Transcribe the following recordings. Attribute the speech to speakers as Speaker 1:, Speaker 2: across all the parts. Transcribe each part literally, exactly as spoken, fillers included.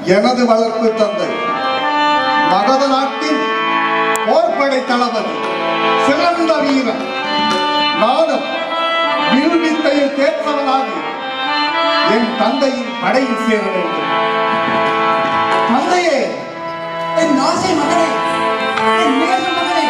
Speaker 1: எனது வளர்ப்பு தந்தை மகத நாட்டின் போர்படை தளபதி சிறந்த வீரன். நானும் வில்வித்தையில் தேர்ந்தவனாகி என் தந்தையின் படையில் சேர வேண்டும். தந்தையே,
Speaker 2: என் ஆசை மகனே, என் நேச மகனே,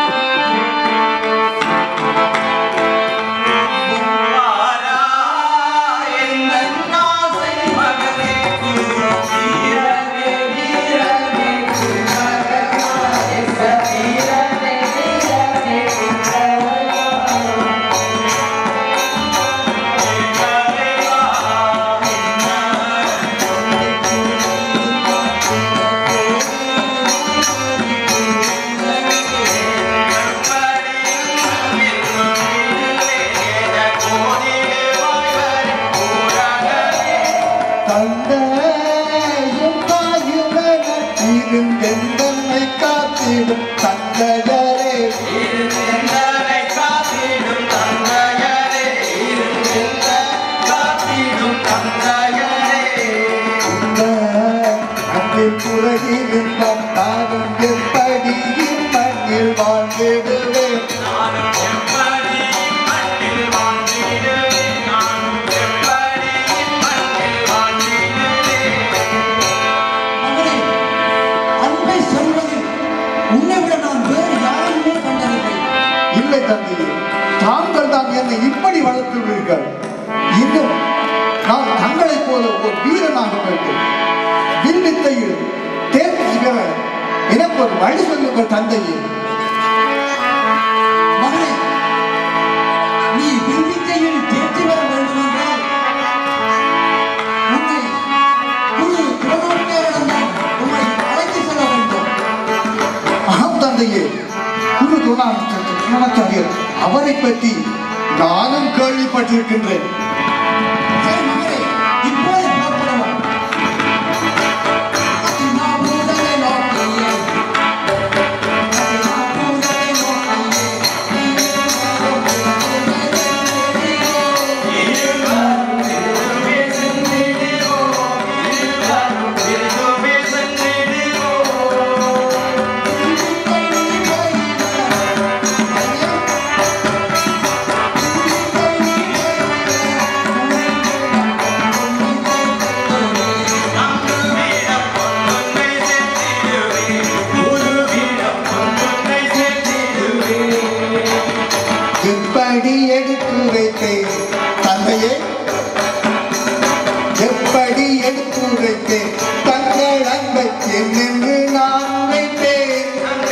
Speaker 1: தாங்கள் தான் என்னை இப்படி வளர்த்துள்ளீர்கள். இன்னும் நான் தங்களைப் போல ஒரு வீரனாக வேண்டும். வில்வித்தையில் தேர்ச்சி பெற எனக்கு ஒரு வழி சொல்லுங்கள் தந்தையே.
Speaker 2: மகனே, நீ வில்வித்தையில் தேர்ச்சி பெற வேண்டும் என்றால் உன்னை குரு துரோணாச்சாரியிடம் உன்னை அழைத்து செல்ல வேண்டும்.
Speaker 1: ஆம் தந்தையே, குரு துரோணாச்சாரியர் அவரை பற்றி நானும் கேள்விப்பட்டிருக்கின்றேன்.
Speaker 2: சரி மகனே, இப்போது புறப்படலாம்.
Speaker 1: எப்படி எடுத்து வைத்தேன் தந்தையே, எப்படி எடுத்து வைத்தேன் தங்கள் அன்பை என்னென்று நான் உரைத்தேன்.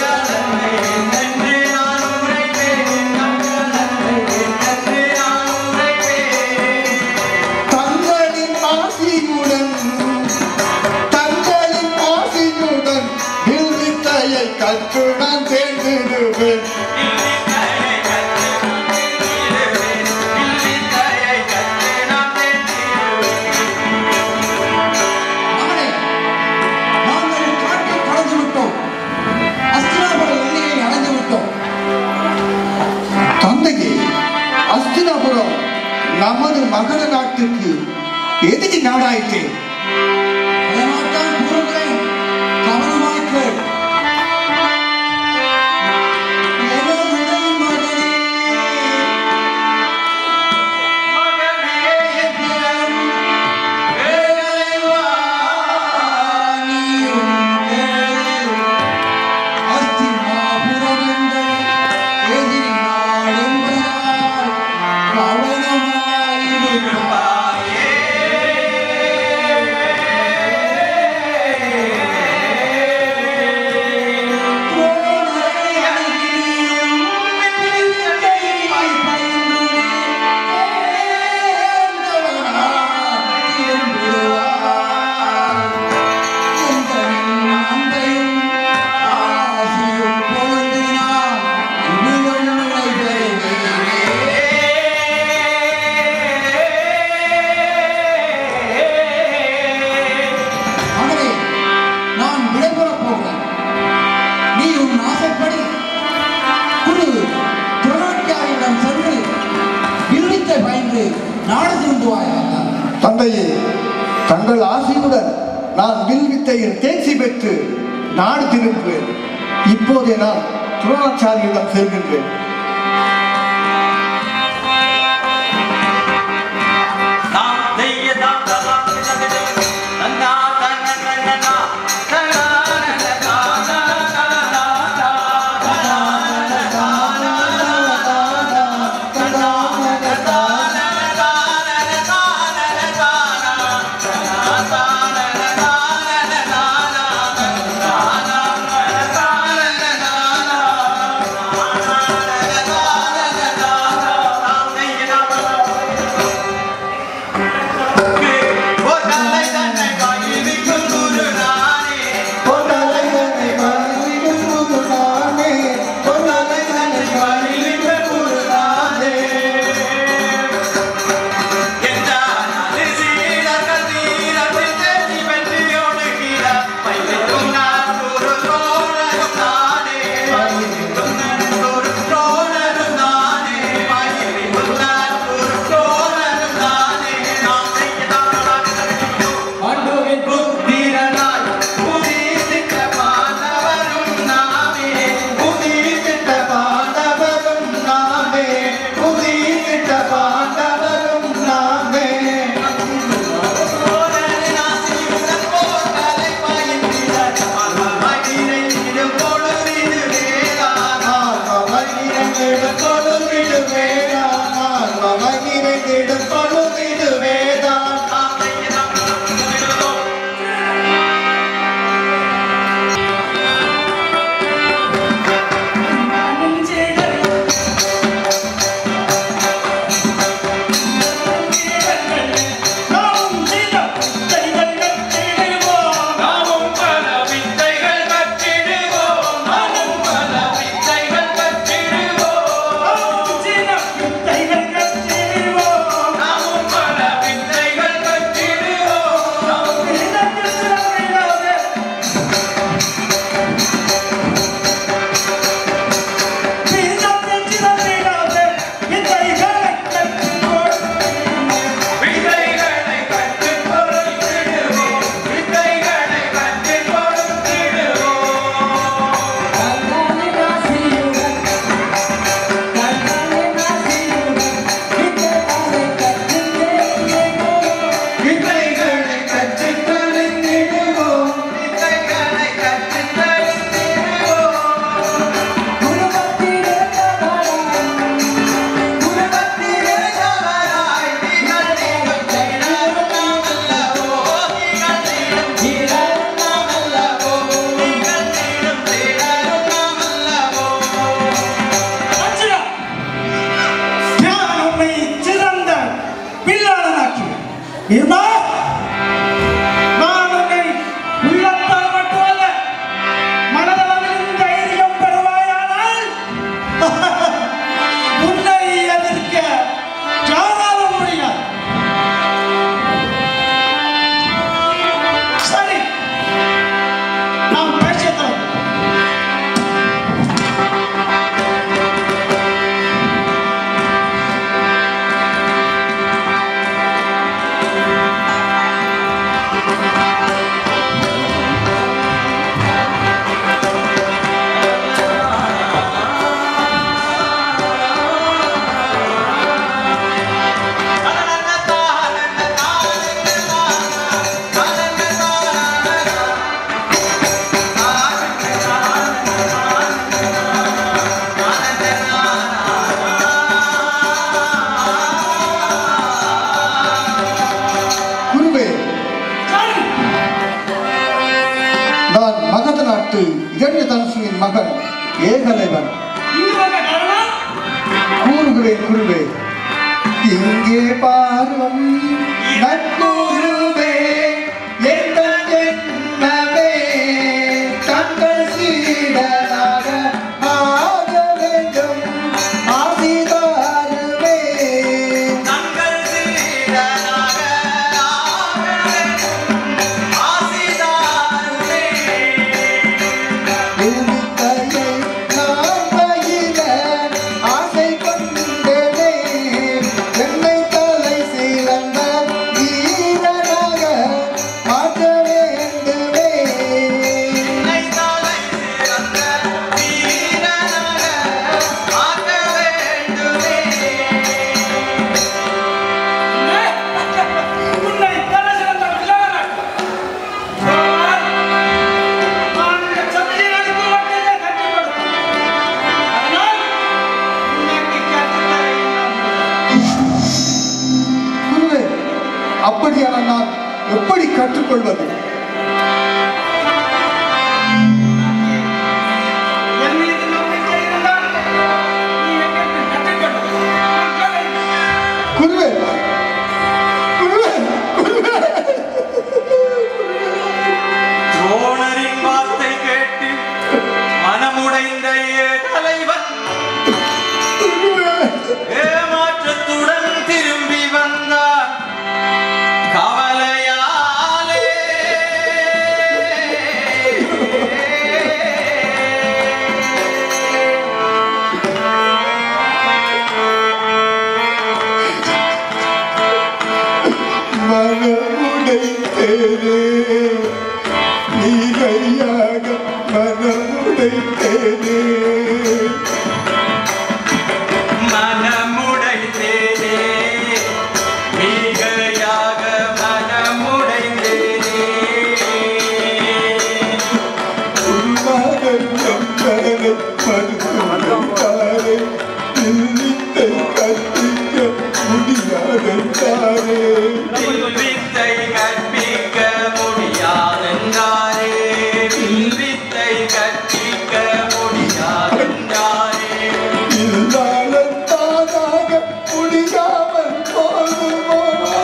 Speaker 1: தங்களின் ஆசியுடன் தங்களின் ஆசியுடன் வில்வித்தையை கற்று நான் தேர்ந்திடுவேன். அஸ்தினாபுரம் நமது மகத நாட்டுக்கு எதிரி நாடாயிற்று. தந்தையே, தங்கள் ஆசையுடன் நான் வில் வித்தையில் தேர்ச்சி பெற்று நாடு திரும்புவேன். இப்போதே நான் துரோணாச்சாரியிடம் செல்கின்றேன். மகன் ஏகலைவன் கூறுகிறேன் குருவே. இங்கே பாரும் நற்குருவே, எங்கள் என்னவே தங்கள் சீடனாக ஆக வேண்டும் ஆசிதாருவே.
Speaker 2: தங்கள் சீடனாக ஆக வேண்டும் ஆசிதாருவே.
Speaker 1: பூமிக்கையை நான் பயில ஆசை கொண்டேனே, என்னை தலை சிறந்த வீரனே. அப்படியான நான் எப்படி கற்றுக்கொள்வது? குருவே, குருவே, குருவே.
Speaker 3: துரோணரின் வார்த்தை கேட்டு மனமுடைந்த தலைவன் ஏமாற்றத்துடன் திரும்பி வந்தார் கவலையாலே.
Speaker 1: மனமுடைத்தேனே நீகையாக மனமுடைத்தேனே
Speaker 3: மனமுடைந்தேனே மிகையாக மனமுடைந்தேனே.
Speaker 1: உள்மகன் கண்களை மறுத்தாரே இல்லித்தை கற்பிக்க முடியாதென்றாரே
Speaker 3: வித்தை கற்பிக்க முடியாதென்றாரே. வித்தை கற்பிக்க முடியாதென்றாரே.
Speaker 1: இல்லாததானாக முடியாமல் போகுமோ?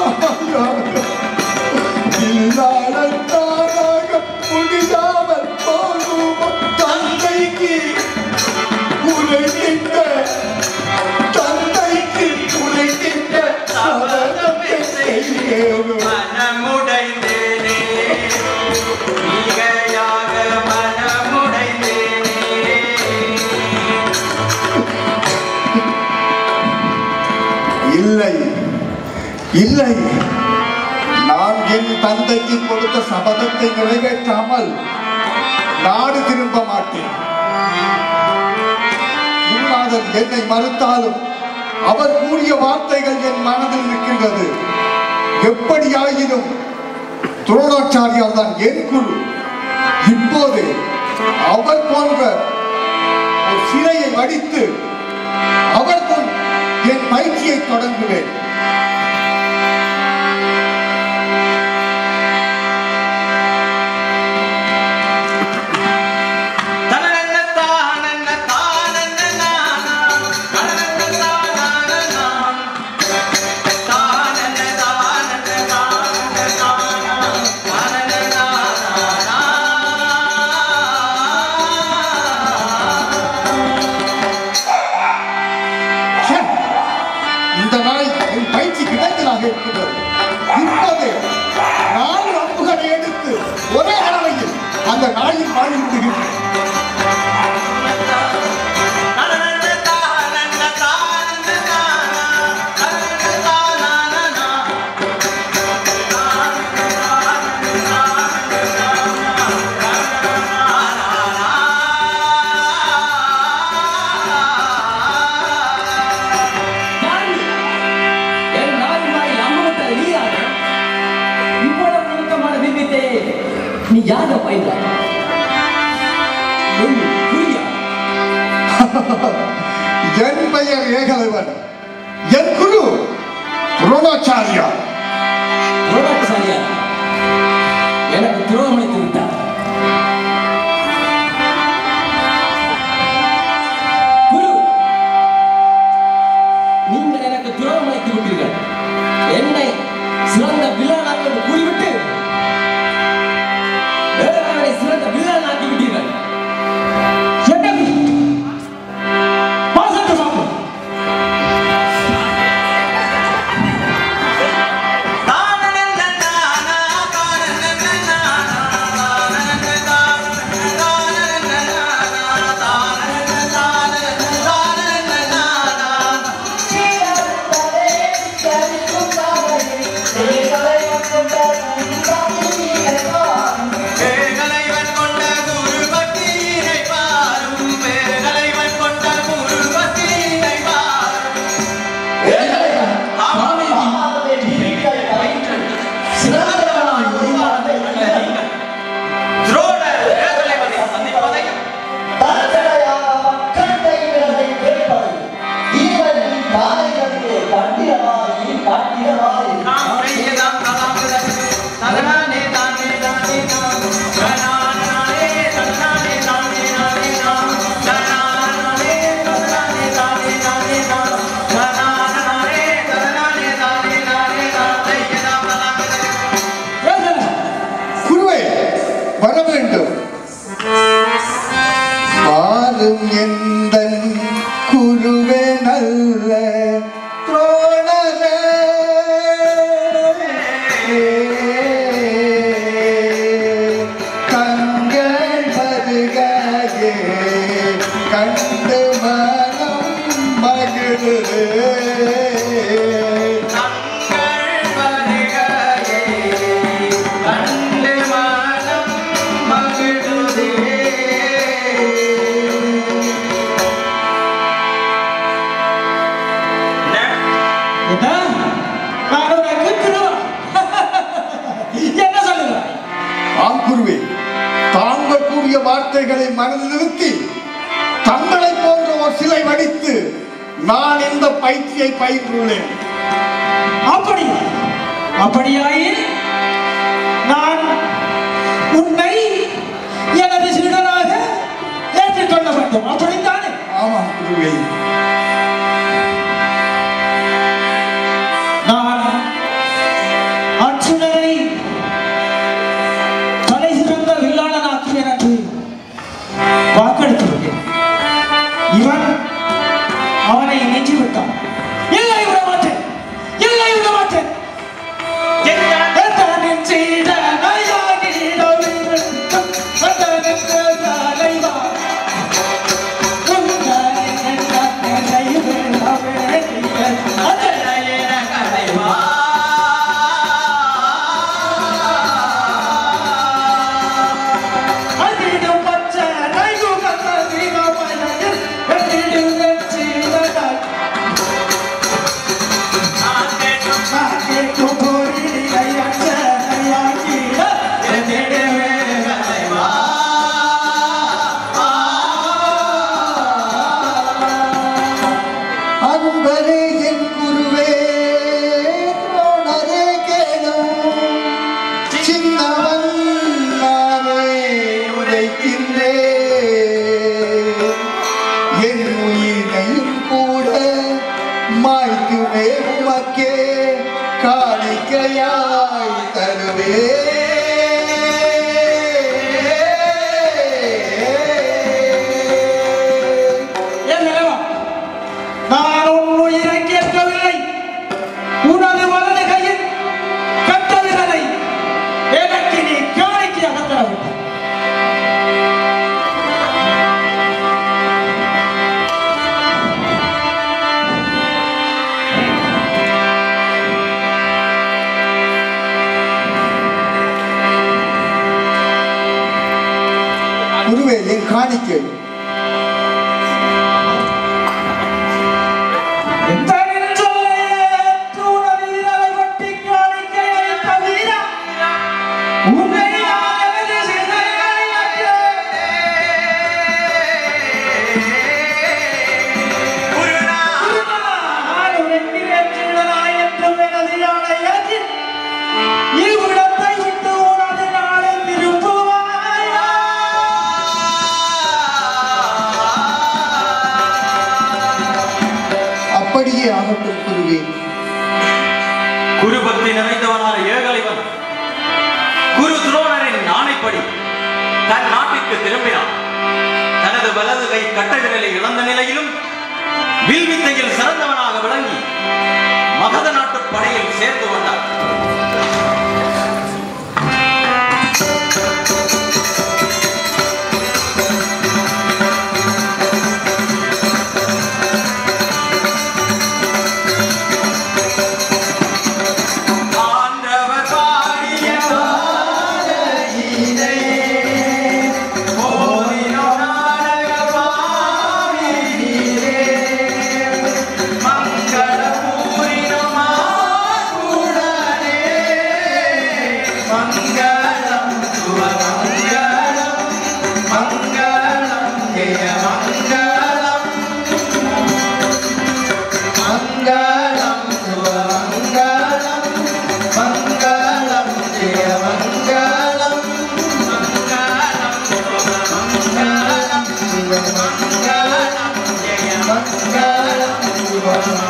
Speaker 1: இல்லாததானாக முடியாமல் போகுமோ? தந்தைக்கு உரைக்கின்ற தந்தைக்கு உரைக்கின்ற சபதத்தை செய்யணும்.
Speaker 3: மனமுடைந்தேனே மிகையாக மனமுடைந்தேனே.
Speaker 1: இல்லை இல்லை, நான் என் தந்தைக்கு கொடுத்த சபதத்தை நிறைவேற்றாமல் நாடு திரும்ப மாட்டேன். குருநாதர் என்னை மறுத்தாலும் அவர் கூறிய வார்த்தைகள் என் மனதில் இருக்கின்றது. எப்படியாயினும் துரோணாச்சாரியார் தான் என் குரு. இப்போது அவர் போன்ற ஒரு சிலையை அடித்து அவர் முன் என் பயிற்சியை தொடங்குவேன். இந்த நாய் என் பயிற்சி கிடைத்ததாக இருக்கிறது. இப்போது நாலு அம்புகளை எடுத்து ஒரே அளவையில் அந்த நாயின் வாயில் விடுகிறேன்.
Speaker 4: நீ யார பயில
Speaker 1: என் பெயர் ஏகலைவன். என் குரு துரோணாச்சாரியா.
Speaker 4: துரோணாச்சாரியா எனக்கு துரோகம் அளித்து விட்டார். குரு, நீங்கள் எனக்கு துரோகம் அளித்து விட்டீர்கள். என்னை சிறந்த வில்லானாக என்று கூறிவிட்டு வேறவரை சிறந்த வில்லானாக்கி விட்டீர்கள்.
Speaker 2: காலைகளிலே கண்டிரமாகி
Speaker 1: மனதில் நிறுத்தி தங்களை போன்ற ஒரு சிலை வடித்து நான் இந்த பயிற்சியை பயின்றுள்ளேன்.
Speaker 5: அப்படி அப்படியாயின் நான் உன்னை எனது சீடனாக ஏற்றுக்கொள்ள வேண்டும். அப்படித்தானே?
Speaker 1: ஆமாம் குருவே.
Speaker 5: நான் அர்ஜுனரை தலை சிறந்த வில்லாளனாக்குவேன் என்று வாக்கெடுத்து விட்டேன். இவன் அவனை நெஞ்சு விட்டான். இல்லை விட மாட்டேன், இல்லை விட மாட்டேன்.
Speaker 1: குருவே, என் காணிக்கை
Speaker 3: குருபக்தி நிறைந்தவனான ஏகலைவன் குரு துரோணரின் ஆணைப்படி தன் நாட்டிற்கு திரும்பினான். தனது வலது கை கட்ட விரலை இழந்த நிலையிலும் வில்வித்தையில் சிறந்தவனாக விளங்கி மகத நாட்டு படையில் சேர்த்து கொண்டார்.
Speaker 1: Mangalam,